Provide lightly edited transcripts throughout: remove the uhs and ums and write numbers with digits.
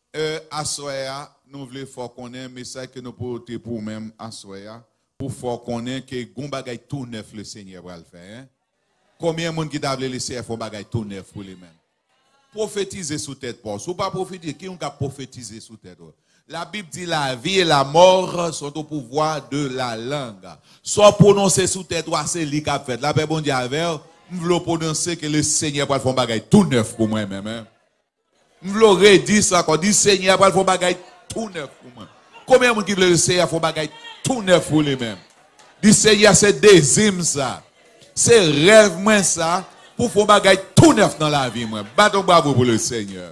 Assoya, nous voulons faire connaître un message que nous portons pour même Assoya, pour faire connaître que gon bagay tout neuf le Seigneur va le faire. Hein? Combien de monde qui t'a laissé faire bagay tout neuf pour les mêmes? Prophétiser sous tête pas. Si pas prophétiser, qui on a prophétiser sous tête? La Bible dit la vie et la mort sont au pouvoir de la langue. Soit prononcer sous tête, c'est lui qui a fait. La paix bon Dieu avec, je veux prononcer que le Seigneur va faire bagay tout neuf pour moi-même. Hein? Je veux dire ça, quand dit Seigneur va faire bagay tout neuf pour moi. Combien de monde qui veut le Seigneur faire bagay tout neuf pour lui-même? Dit Seigneur, c'est désir ça. C'est rêve moi ça pour faire bagay tout neuf dans la vie moi. Battons bravo pour le Seigneur.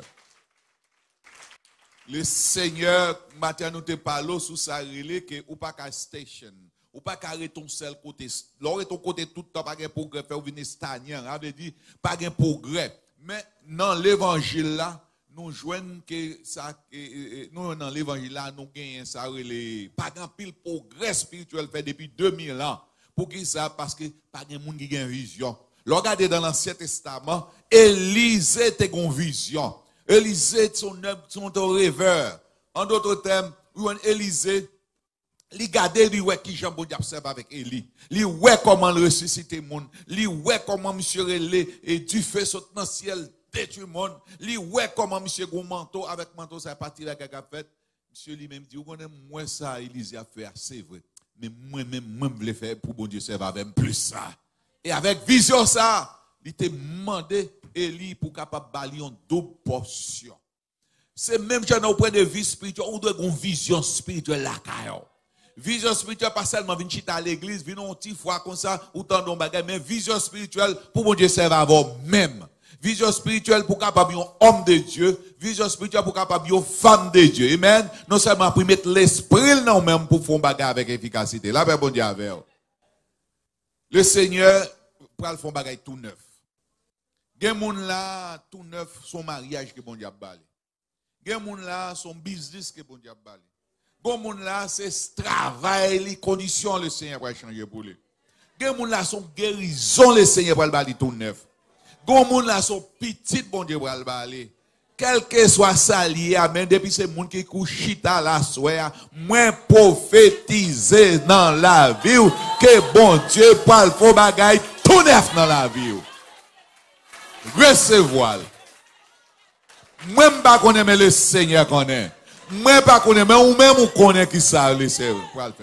Le Seigneur, matin nous te parlons sous sa relais que ou pas qu'à station, ou pas qu'à ton seul côté. L'autre ton côté tout le temps pas de progrès, faire venir stagnant, ça veut dire pas de progrès. Mais dans l'évangile là, nous joignons que ça nous dans l'évangile là, nous gagnons ça relais pas grand pile progrès spirituel fait depuis 2000 ans. Pour qui ça parce que pas de monde qui a une vision. Regardez dans l'Ancien Testament, Élisée a une vision. Élisée, son rêveur. En d'autres termes, Élisée, il regardait, il voit qui Jean Bon observe avec Élie. Il voit comment il ressuscite le monde. Il voit comment monsieur relais et du feu saute dans le ciel, détruit le monde. Il voit comment monsieur gros manteau, avec manteau, ça parti là, qu'il a fait. Monsieur lui-même dit, moi ça, Élisée a fait, c'est vrai. Mais moi-même, je voulais faire pour bon Dieu, ça va même plus ça. Et avec vision ça, il t'a demandé Élie pour capable balayer une double portion. C'est même genre au point de vue spirituel, on doit avoir une vision spirituelle là. Vision spirituelle pas seulement venir chita à l'église, venir une petite fois comme ça ou tant de bagages, mais vision spirituelle pour mon Dieu ça va avoir même. Vision spirituelle pour capable un homme de Dieu, vision spirituelle pour capable une femme de Dieu. Amen. Non seulement pour mettre l'esprit non même pour faire bagage avec efficacité. Là ben bon Dieu avec. Le Seigneur pour le faire bagage tout neuf. Gen moun là tout neuf son mariage que bon Dieu a balé. Gen moun là son business que bon Dieu a balé. Gen moun là c'est travail, les conditions le Seigneur va changer pour lui. Gen moun là son guérison le Seigneur va balé tout neuf. Gen moun là son petit bon Dieu va balé. Quel que soit ça lié, amen, depuis ces moun qui couchita la soya, moins prophétiser dans la vie que bon Dieu parle pour bagay tout neuf dans la vie. Recevoir. Moi, je ne sais pas mais le Seigneur connaît. Moi, je ne sais pas mais ou même ou connaît qui ça le Seigneur.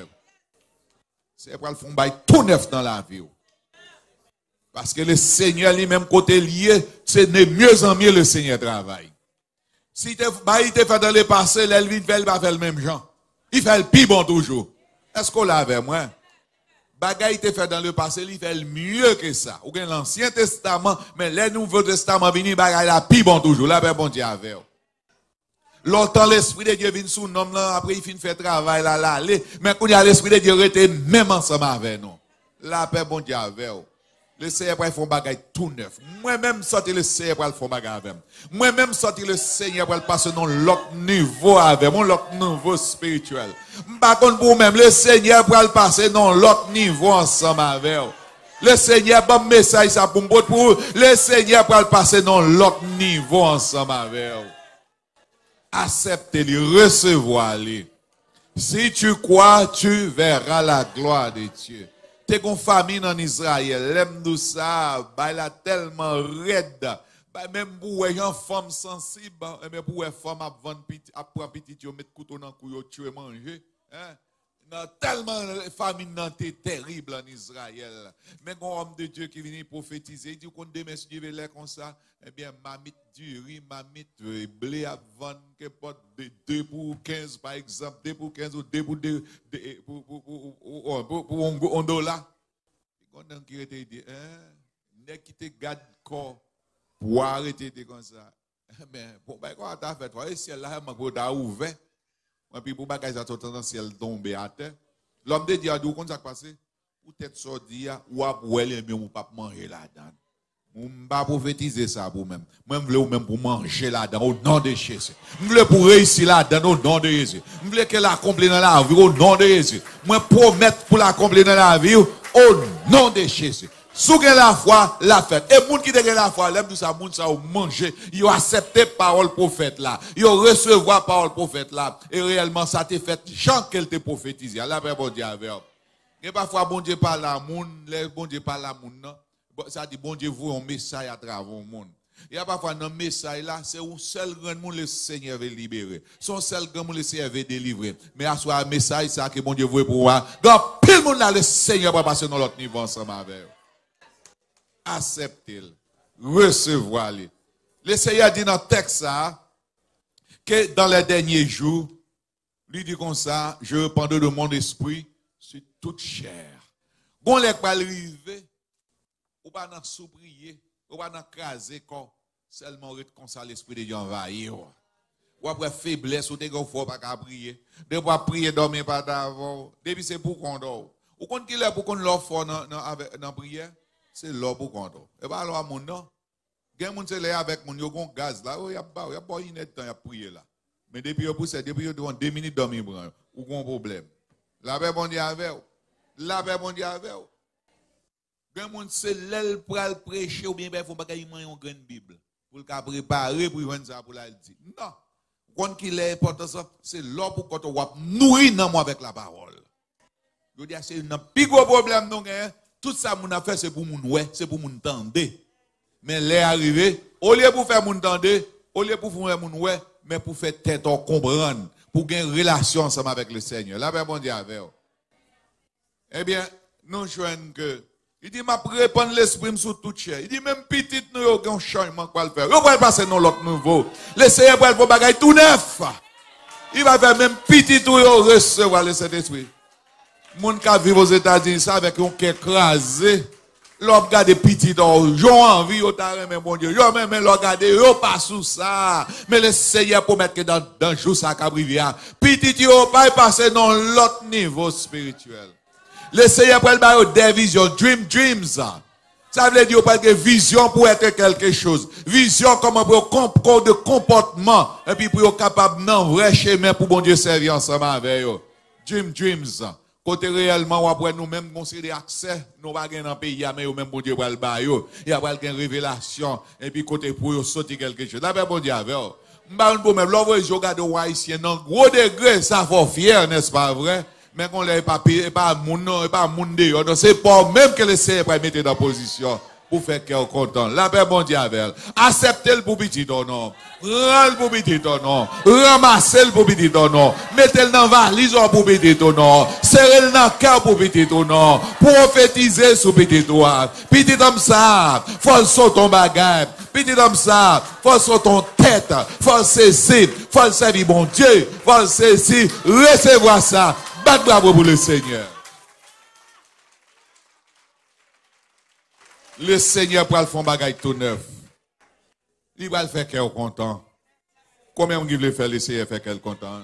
C'est pour le faire tout neuf dans la vie. Parce que le Seigneur lui-même côté lié, c'est de mieux en mieux le Seigneur travaille. Si il te fait dans le passé, il va faire le même genre. Il fait le pire bon toujours. Est-ce qu'on l'a avec moi? Bagaille te fait dans le passé, il fait le mieux que ça. Ou bien l'Ancien Testament, mais le Nouveau Testament vini bagaille la pire bon toujours. La paix bon Dieu avec. Longtemps l'Esprit de Dieu vient sous nom là, après il finit faire travail là, mais quand il y a l'Esprit de Dieu était même ensemble avec nous. La paix bon Dieu avec. Le Seigneur pour faire bagaille tout neuf. Moi-même sorti le Seigneur pour faire bagaille avec. Moi-même sorti le Seigneur pour passer dans l'autre niveau avec, mon l'autre niveau spirituel. Par contre pour même le Seigneur pour passer dans l'autre niveau ensemble avec. Le Seigneur bon message ça pour le Seigneur pour passer dans l'autre niveau ensemble avec. Acceptez-le, recevoir-le. Si tu crois, tu verras la gloire de Dieu. T'es une famille en Israël, l'aime de ça, elle a tellement raide. Même pour une femme sensible, même pour une femme à prendre petit, tu mettre couteau dans le cou, tu veux manger. Tellement la famille est terrible en Israël. Mais un homme de Dieu qui vient prophétiser, il dit qu'on demain si Dieu veut l'air comme ça, eh bien, mamite du riz, mamite blé à vendre, que porte 2 pour 15 par exemple, 2 pour 15 ou 2 pour 2 pour $1. On a qui était dit, n'est qui te garde corps pour arrêter comme ça. Mais bon, ben quoi t'as fait toi, et ciel là, ma go t'a ouvert. Et puis pour bagage ça potentiel tomber à terre. L'homme de Dieu a dit comment ça passé? Ou tête sorti ou à boire mais ou pas manger là-dedans. On pas prophétiser ça pour même. Moi je veux même pour manger là-dedans au nom de Jésus. Je veux pour réussir là-dedans au nom de Jésus. Je veux qu'elle accomplisse dans la vie au nom de Jésus. Moi promettre pour l'accomplir dans la vie au nom de Jésus. Si vous avez la foi, la fête. Et les gens qui ont la foi, les gens qui ont mangé, ils ont accepté parole prophète là. Ils ont recevoir parole prophète là. Et réellement, ça t'est fait, Jean qu'elle te prophétisé. La paix, bon Dieu, avec. Et parfois, bon Dieu parle à moun, les bon Dieu parle à moun, non? Ça dit, bon Dieu, vous un message à travers le monde. Il y a parfois un message là, c'est un seul grand monde le Seigneur veut libérer. Son seul grand monde le Seigneur veut délivrer. Mais à soi, un message, ça que bon Dieu veut pour moi. Donc, pile monde là, le Seigneur va passer dans l'autre niveau ensemble avec. Acceptez-le, recevoir-le. Le Seigneur dit dans le texte ça, que dans les derniers jours, lui dit comme ça, je répandrai de mon esprit sur toute chair. Bon, les pas arriver, ou pas dans sous-prier, ou pas dans craser corps, seulement comme ça l'esprit de Dieu envahit. Ou après faiblesse, ou t'es faut pas qu'à prier. De pas prier, dormir pas d'avant. Depuis c'est pour qu'on dort. Ou qu'on qu'il est pour qu'on l'offre dans prière. C'est l'eau pour qu'on dort. Et pas alors mon non. Gen moun se là avec mon yo gon gaz là, y a pas une temps y a prier là. Mais depuis yo pousse, depuis yo devant 2 minutes dormir ou gon problème. La paix bon Dieu avec ou. La paix bon Dieu avec ou. Gen moun se l'el pral prêcher ou bien ben faut pas qu'il man une grande Bible pour le préparer pour vendre ça pour la dire. Non. Quand qu'il est important ça, c'est l'eau pour qu'on va nourrir dans moi avec la parole. Je dis c'est un plus gros problème non gain. Tout ça, mon affaire, c'est pour mon ouais, c'est pour mon tendre. Mais les arrivé, au lieu pour faire mon tendre, au lieu pour faire mon ouais, mais pour faire tête comprendre, pour gagner une relation ensemble avec le Seigneur. La paix, bon Dieu, avec vous. Eh bien, nous jouons que, il dit, m'a répandre l'esprit sur toute chair. Il dit, même petit, nous avons un changement qu'on va le faire. Nous va passer dans l'autre nouveau. Le Seigneur va faire bagaille tout neuf. Il va faire même petit, tout recevoir le Saint-Esprit. Moun ka vivre aux États-Unis ça avec un cœur écrasé. L'on regarde petit dans j'ai envie au taré mais bon Dieu. Yo même l'on regarde yo pas sous ça. Mais le Seigneur promet que dans jour ça ka brivia. Petit yo pas passer dans l'autre niveau spirituel. Le Seigneur prend ba des visions, dreams. Ça veut dire pas que vision pour être quelque chose. Vision comment pour de comportement et puis pour être capable dans vrai chemin pour bon Dieu servir ensemble avec yo. Dreams. Côté réellement, après nous-mêmes, considérer accès, nous pas dans le pays, mais même bon Dieu va le bailler. Il y a pas une révélation, et puis côté pour sauter quelque chose. Là, bon Dieu, avec vous. M'ba pour même, l'envoyer regarder aux haïtiens, dans gros degré, ça faut fier, n'est-ce pas vrai? Mais qu'on l'ait pas payé, pas moun, pas moun dehors. Donc c'est pas même que le Seigneur va mettre dans position. Pour faire cœur content. La paix bon Dieu avec elle. Acceptez le pour petit ton nom. Rends le pour petit ton nom. Ramassez le pour petit ton nom. Mettez-le dans la valise pour petit ton nom. Serrez-le dans le cœur pour petit ton nom. Prophétisez sur petit toi. Petit homme ça. Faut sur ton bagage. Petit homme ça. Faut sur ton tête. Faut saisir. Faut servir bon Dieu. Faut saisir. Recevoir ça. Batte bravo pour le Seigneur. Le Seigneur pour le faire bagaille tout neuf. Il va le faire qu'elle est content. Combien on veut faire le Seigneur faire qu'elle est content?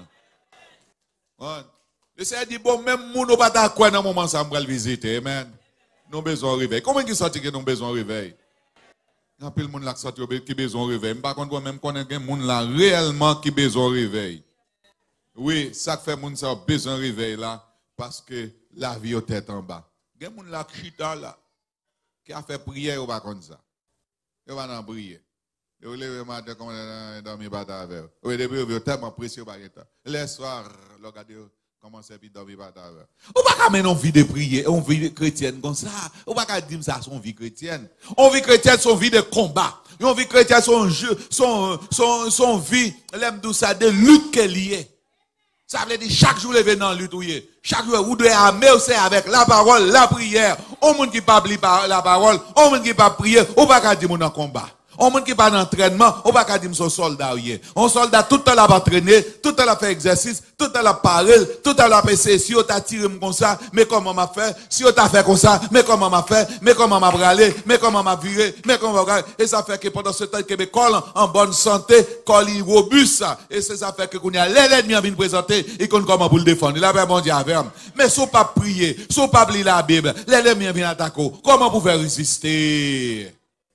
Le Seigneur dit bon même nous pas d'accord dans moment ça va le visiter. Amen. Nous besoin de réveil. Combien qui sorti que nous besoin de réveil? Il y a plein de monde là qui besoin de réveil. Par contre même connaît des monde là réellement qui besoin de réveil. Oui, ça fait monde ça besoin de réveil là parce que la vie est tête en bas. Des monde là qui là qui a fait prière ou pas comme ça. Il va en prier. Il va lever le matin comme dormir pas avec. Oui, depuis il est tellement précieux par temps. Les soirs, regardez comment c'est puis dormir pas avec. On va pas mener une vie de prière, une vie chrétienne comme ça. On va pas dire ça son vie chrétienne. Une vie chrétienne son vie de combat. Une vie chrétienne son vie l'aime tout ça de lutte qu'elle y est. Ça veut dire chaque jour lever dans lutte. Chaque jour vous devez aimer aussi avec la parole, la prière. Au monde qui pas la parole, au monde qui pas prier, on va pas dire mon en combat. On monde qui pas d'entraînement, on va pas dire son soldat. Un soldat tout le temps va entraîner, tout le temps va faire exercice, tout le temps va parler, tout le temps va penser si on t'a tiré comme ça, mais comment m'a fait? Si on t'a fait comme ça, mais comment m'a fait? Mais comment m'a bralé? Mais comment m'a viré? Mais comment m'a et ça fait que pendant ce temps que mes cols en bonne santé, col robuste, et c'est ça fait que qu'on y a l'ennemi à venir présenter et qu'on comment pour le défendre. Il a vraiment dit avec mais si on pas prier, si on pas lire la Bible, l'ennemi vient attaquer. Comment pour faire résister?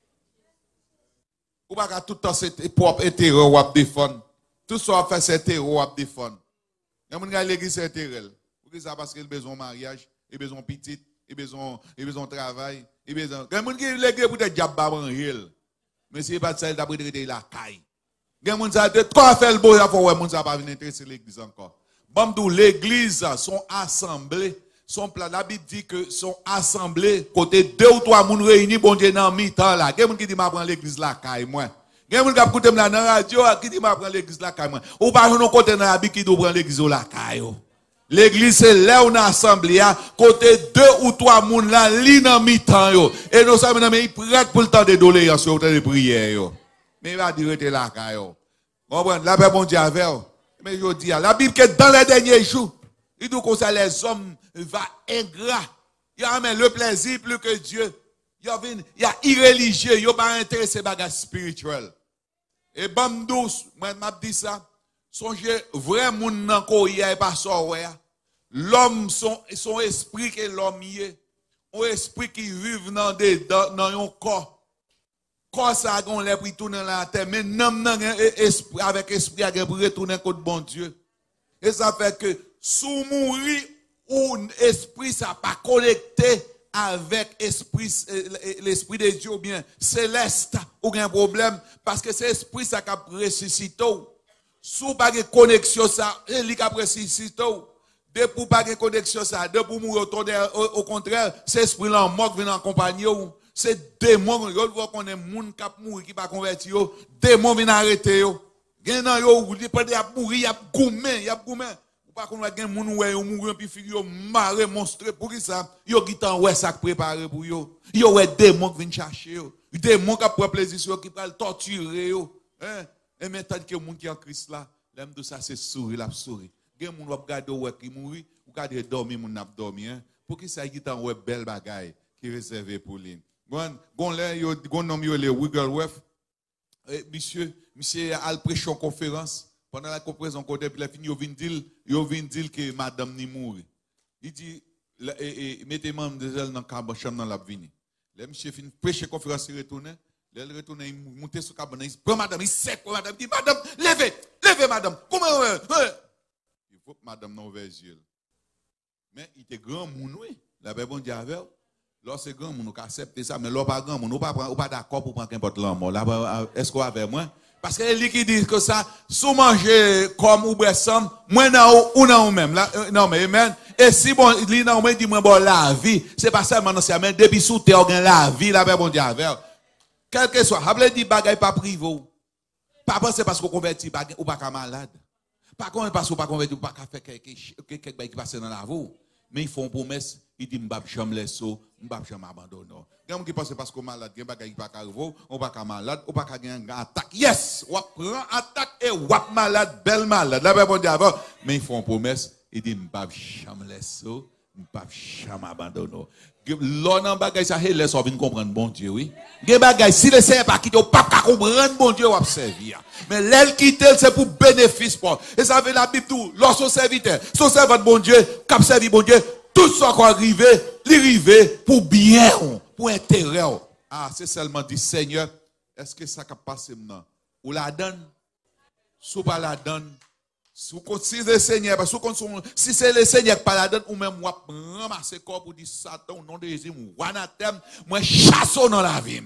Ou pas tout le temps c'est propre intérêt ou à défendre. Tout ça fait c'est intérêt ou à défendre. Il y a des gens qui l'église c'est intérêt. Pourquoi ça parce qu'il a besoin de mariage, il a besoin de petite, il a besoin de travail, Il y a des gens qui l'église pour être diable en réel. Mais c'est pas ça, il a pris la caille. Il y a des gens qui ont fait le beau, il faut que les gens pas venir intéresser l'église encore. Bon, l'église, son assemblée, son plan, la Bible dit que son assemblée, côté 2 ou 3 personnes réunis, bon Dieu, dans mi-temps là. Il y a des gens qui disent, je prends l'église la caille, moi. Il y a des gens qui écoutent dans la radio, qui disent, je prends l'église la caille, moi. Ou pas, nous côté dans la Bible qui doit prendre l'église la caille. L'église, c'est là où on a assemblé, côté 2 ou 3 personnes là, li dans mi-temps, yo. Et nous sommes prêts pour le temps de doléance, le temps de prière, yo. Mais il va dire, que la caille, yo. Comprenez? La paix, bon Dieu, avec, yo. Mais je dis, la Bible que dans les derniers jours, il dit que ça les hommes va ingrats. Il amène le plaisir plus que Dieu. Il y a irreligieux, il n'y a pas intéressé par les spirituel. Et bam douce, moi je dis ça. Songez vrai moun nan ko y a pas ça ouais. L'homme son esprit que l'homme y est. Un esprit qui vit dans un corps. Quand ça on l'a pris tourner la terre mais non esprit avec esprit a pour retourner contre bon Dieu. Et ça fait que sous mourir ou esprit ça pas connecté avec l'esprit de Dieu ou bien céleste ou un problème parce que c'est esprit ça qui a ressuscité. Sous pas de connexion ça il a ressuscité. De pour pas de connexion ça, de pour mourir au contraire, c'est esprit là mort vient en compagnie. C'est démon, yo voit qu'on est moun qui mourir qui pas converti yo, démon vient arrêter yo. Gen nan yo, il peut y a mourir, y a goumé. Ou pas qu'on va gen moun ouais yo mourir puis figure marre monstre pour qui ça? Yo qui tan ouais ça préparé pour yo. Yo ouais démon qui vient chercher yo. Démon qui prend plaisir sur yo qui va torturer yo. Hein? Et maintenant que moun qui en Christ là, l'aime de ça c'est sourire la sourire. Gen moun va regarder ouais qui mourir, ou garder dormir moun n'a dormi hein. Pour qui ça qui tan ouais belle bagaille qui réservé pour lui. Gon nom yo le Wigglesworth. Monsieur a prêché en conférence pendant la conférence en côté puis la fini yo vinn dire que madame ni mourir. Il dit mettez mademoiselle dans chambre dans la vini. Le monsieur fin prêcher conférence il retourne il monter sur cabane il prend madame il sec madame dit madame levez madame comment il faut madame non vers yeux. Mais il était grand moun oui. La bon Dieu avec lorsque grand moun accepte ça mais l'on pas grand moun ou pas d'accord pour prendre n'importe l'amour là est-ce qu'on avec moi parce que lui qui dit que ça sous manger comme ou boisson moi non ou non même là non mais amen et si bon lui non mais dit moi bon la vie c'est pas seulement dans ça mais depuis sous terre on la vie là bon Dieu avec quel que soit habler dit bagaille pas privé pas penser parce qu'on converti ou pas malade pas parce qu'on pas converti ou pas faire quelque bail qui passe dans la vie mais ils font promesse il dit m'bab jamais laisser m'bab jamais abandonner quelqu'un qui pense parce qu'on malade gen bagay qui pas arriver on pas malade on pas gagner attaque yes on prend attaque et on malade belle malade là bon Dieu avant mais ils font promesse il dit m'bab jamais laisser m'bab jamais abandonner l'on bagay ça laisse on vient comprendre bon Dieu oui gen bagay si le Seigneur pas quitter pas comprendre bon Dieu on servir mais l'aile quitter c'est pour bénéfice pour et ça veut la Bible tout lorsqu'on serviteur son servant bon Dieu cap servir bon Dieu tout ce qui arrive pour bien, pour intérêt. Ah, c'est seulement dit, Seigneur, est-ce que ça va passer maintenant? Ou la donne? Si pas la donne, si c'est le Seigneur, si c'est le Seigneur qui pas la donne, ou même moi, ramasser corps pour dire Satan, au nom de Jésus, moi, anathème, moi, chasse dans la vie.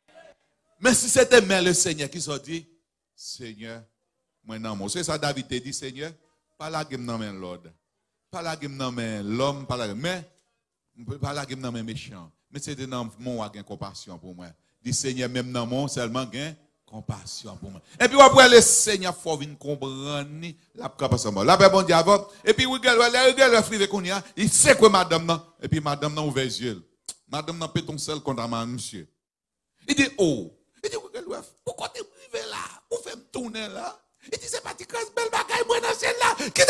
Mais si c'était même le Seigneur qui se dit, Seigneur, moi, non, c'est ça, David te dit, Seigneur, pas la game dans l'ordre. Pas la game non mais l'homme pas la mais pas la game non mais méchant mais c'est dans mon gain compassion pour moi dit Seigneur même dans mon seulement gain compassion pour moi et puis après le Seigneur faut venir comprendre la compassion la bon Dieu avant et puis regarde frivé qu'on y a il sait que madame non et puis madame non ouvert les yeux madame non peut ton seul contre monsieur il dit oh il dit regarde pourquoi tu es privé là pour faire me tourner là. Il dit, c'est pas de belle bagaille, moi, dans celle là. Qui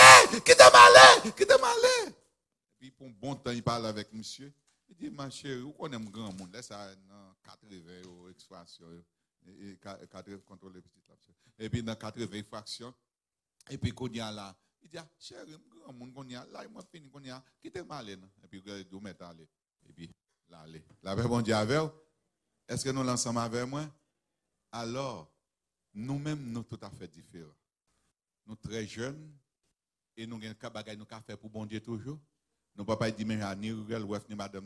te malé. Et puis, pour un bon temps, il parle avec monsieur. Il dit, ma chérie, où qu'on aime grand monde? Laisse ça dans 80 extraction. Et 80 contrôle les petites là. Et puis, dans 80 fractions. Et puis, qu'on y a là. Il dit, chérie, grand monde qu'on y a. Là, il m'a fini qu'on y a. Qui te malé? Et puis, il dit, mettre aller. Et puis, là, aller. La paix, bon Dieu, avec. Est-ce que nous l'ensemble avec moi? Alors, nous-mêmes, nous tout à fait différents. Nous très jeunes, et nous avons des bagages nous faire pour bon Dieu toujours. Nous ne pouvons pas dire, mais ni Google, ni madame,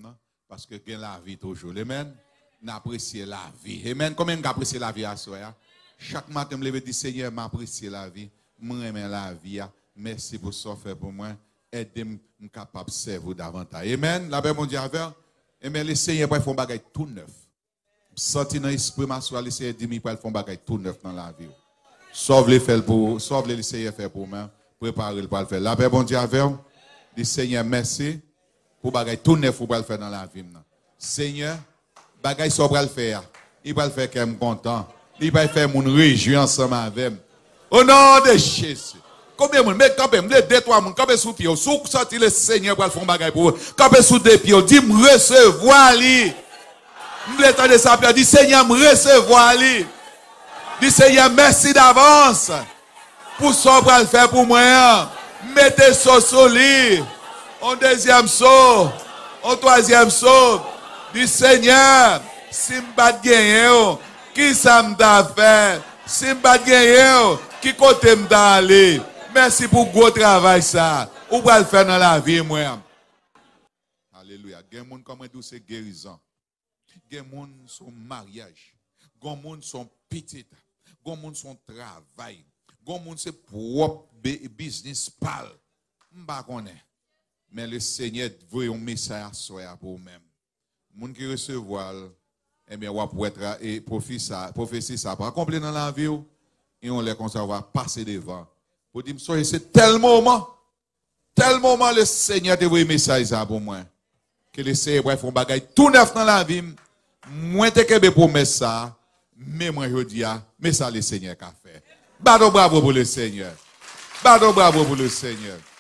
Parce que gain la vie toujours. Amen. N'apprécier la vie. Amen. Combien d'apprécier la vie à soi? Chaque matin, je me lève et dis Seigneur, m'apprécier la vie. Moi, la vie. Merci pour ce fait pour moi. Aidez-moi capable de servir davantage. Amen. La paix, mon Dieu, avec. Amen. Le Seigneur pour faire un bagage tout neuf. Senti dans l'esprit, ma soeur, le Seigneur dit pour faire un bagage tout neuf dans la vie. Sauve les faire pour, sauve les Seigneur faire pour moi. Préparez le pour le faire. La paix, mon Dieu, avec. Le Seigneur, merci pour bagage tout neuf pour le faire dans la vie. Seigneur, bagage ça pour le faire. Il va le faire qu'elle me content. Il va faire mon réjouir ensemble avec. Au nom de Jésus. Combien de monde, mais quand même, les deux, trois monde, quand même sous pied, sous sorti le Seigneur pour faire un bagage pour vous. Quand même sous deux pieds, dis me recevoir lui. M'état de sa pierre, dis Seigneur me recevoir lui. Dis Seigneur merci d'avance pour ça pour le faire pour moi. Mettez ça sur lui. En deuxième saut, en troisième saut. Dis Seigneur, si je ne pas gagner, qui ça me da fait? Si je ne pas gagner, qui côté me da aller? Merci pour le gros travail ça. Ou va le faire dans la vie moi. Alléluia. Il y a des gens comme douce guérison. Il y a des gens son mariage. Il y a des gens son petit. Il y a des gens son travail. Il y a des gens c'est propre business pal. M'pa connaît. Mais le Seigneur veut un message à soi pour vous-même. Les gens qui reçoivent, eh bien, on va être et prophétie ça pas accompli dans la vie et on les conserve passer devant. Pour dire c'est tel moment le Seigneur te veut un message pour moi. Que le Seigneur va faire un bagage tout neuf dans la vie. Moi te kebe pour ça, mais moi je dis mais ça le Seigneur qu'a fait. Bravo pour le Seigneur. Bravo pour le Seigneur.